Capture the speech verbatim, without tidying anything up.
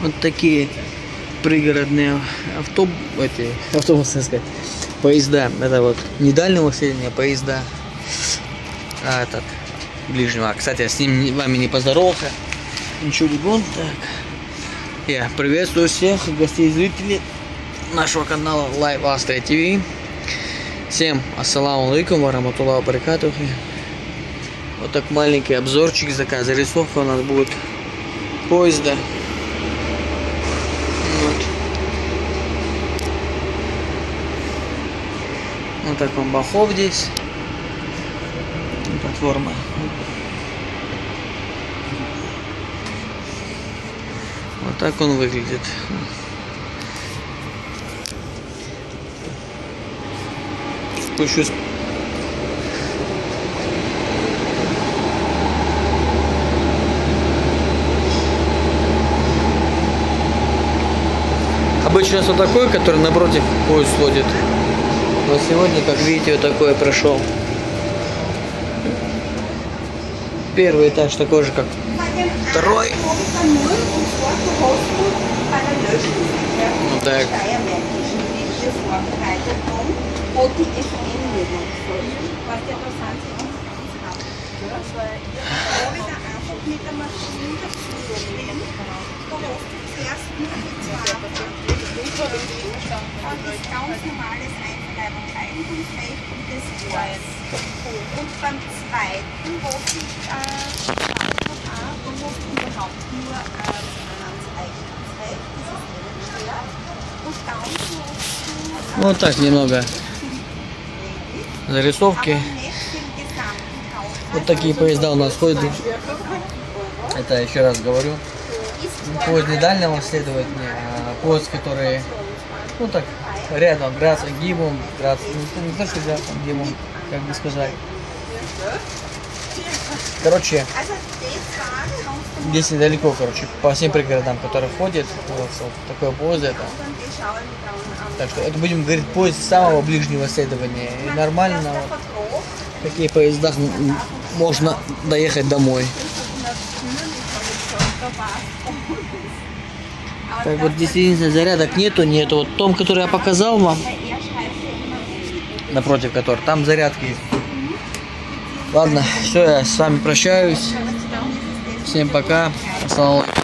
Вот такие пригородные авто... эти... автобусы, сказать, поезда. Это вот не дальнего следования, а поезда. А этот ближнего. Кстати, я с ним вами не поздоровался. Ничего не будет. Так. Я приветствую всех гостей и зрителей нашего канала Live Austria ти ви. Всем ассаламу алейкум ва рахматуллахи ва баракатуху. Вот так маленький обзорчик, заказ, зарисовка у нас будет поезда. Вот. Вот так он Бахов здесь. Платформа. Вот так он выглядит. Спущусь. Обычно вот такой, который напротив поезд ходит. Но сегодня, как видите, вот такой прошел. Первый этаж такой же, как второй. Вот так. Und beim zweiten, wo sich äh, und wo überhaupt nur äh, ganz eigenes Recht, das ist schwer. Und ganz Вот так немного зарисовки. Вот такие поезда у нас ходят. Это еще раз говорю. Поезд не дальнего следования, а поезд, который, ну так, рядом, Грац, Гимум, Грац, ну, не то, что Грац, Гимум, как бы сказать. Короче, здесь недалеко, короче, по всем пригородам, которые ходят, вот, вот такой поезд это. Так что это будем говорить поезд самого ближнего следования. И нормально, вот, в таких поездах можно доехать домой. Так вот, здесь единственное, зарядок нету, нету. Вот в том, который я показал вам, напротив которого, там зарядки есть. Ладно, все, я с вами прощаюсь. Всем пока. Ассаламу алейкум.